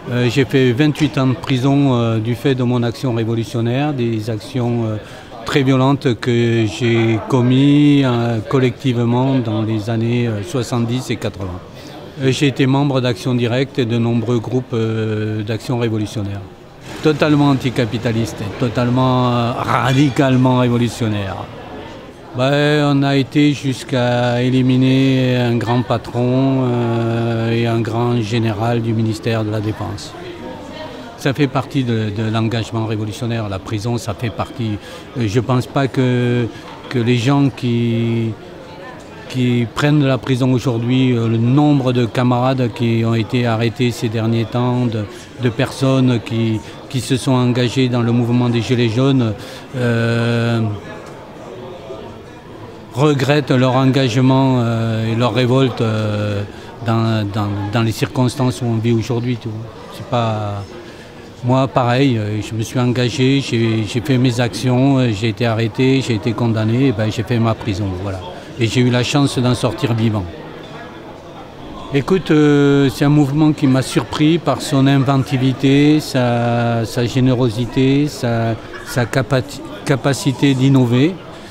J'ai fait 28 ans de prison du fait de mon action révolutionnaire, des actions très violentes que j'ai commises collectivement dans les années 70 et 80. J'ai été membre d'Action Directe et de nombreux groupes d'action révolutionnaire. Totalement anticapitaliste et totalement radicalement révolutionnaire. On a été jusqu'à éliminer un grand patron et un grand général du ministère de la Défense. Ça fait partie de l'engagement révolutionnaire. La prison, ça fait partie. Je ne pense pas que les gens qui prennent la prison aujourd'hui, le nombre de camarades qui ont été arrêtés ces derniers temps, de personnes qui se sont engagées dans le mouvement des Gilets jaunes, regrettent leur engagement et leur révolte dans les circonstances où on vit aujourd'hui. C'est pas... Moi, pareil, je me suis engagé, j'ai fait mes actions, j'ai été arrêté, j'ai été condamné, et j'ai fait ma prison. Voilà. Et j'ai eu la chance d'en sortir vivant. Écoute, c'est un mouvement qui m'a surpris par son inventivité, sa générosité, sa capacité d'innover.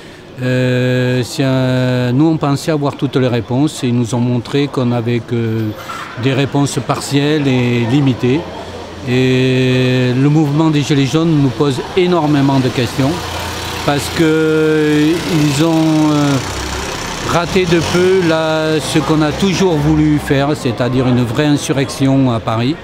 Nous, on pensait avoir toutes les réponses et ils nous ont montré qu'on n'avait que des réponses partielles et limitées. Et le mouvement des Gilets jaunes nous pose énormément de questions parce qu'ils ont raté de peu ce qu'on a toujours voulu faire, c'est-à-dire une vraie insurrection à Paris.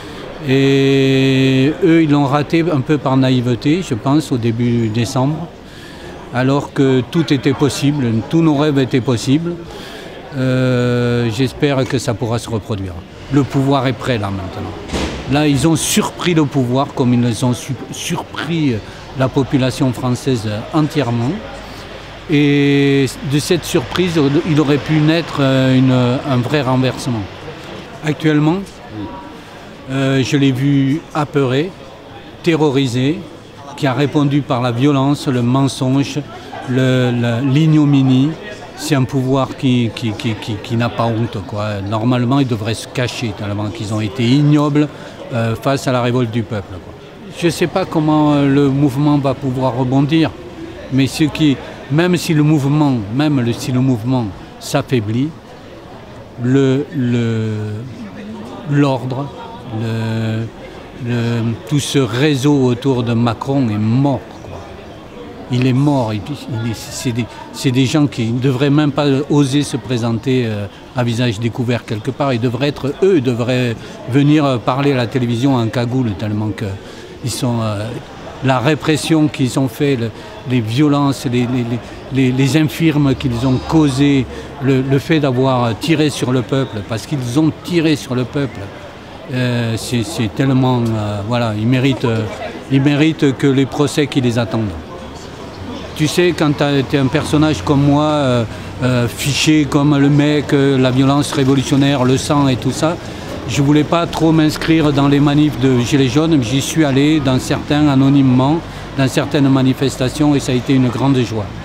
Et eux, ils l'ont raté un peu par naïveté, je pense, au début décembre. Alors que tout était possible, tous nos rêves étaient possibles. J'espère que ça pourra se reproduire. Le pouvoir est prêt là maintenant. Là, ils ont surpris le pouvoir comme ils ont surpris la population française entièrement. Et de cette surprise, il aurait pu naître un vrai renversement. Actuellement, je l'ai vu apeuré, terrorisé, qui a répondu par la violence, le mensonge, l'ignominie. C'est un pouvoir qui n'a pas honte, quoi. Normalement, ils devraient se cacher tellement qu'ils ont été ignobles face à la révolte du peuple, quoi. Je ne sais pas comment le mouvement va pouvoir rebondir, mais même si le mouvement s'affaiblit, l'ordre, tout ce réseau autour de Macron est mort, quoi. Il est mort. C'est des gens qui ne devraient même pas oser se présenter à visage découvert quelque part. Ils devraient venir parler à la télévision en cagoule tellement que la répression qu'ils ont fait, les violences, les infirmes qu'ils ont causées, le fait d'avoir tiré sur le peuple, parce qu'ils ont tiré sur le peuple. C'est tellement... voilà, ils méritent que les procès qui les attendent. Tu sais, quand tu es un personnage comme moi, fiché comme le mec, la violence révolutionnaire, le sang et tout ça, je ne voulais pas trop m'inscrire dans les manifs de Gilets jaunes, mais j'y suis allé dans certains anonymement, dans certaines manifestations, et ça a été une grande joie.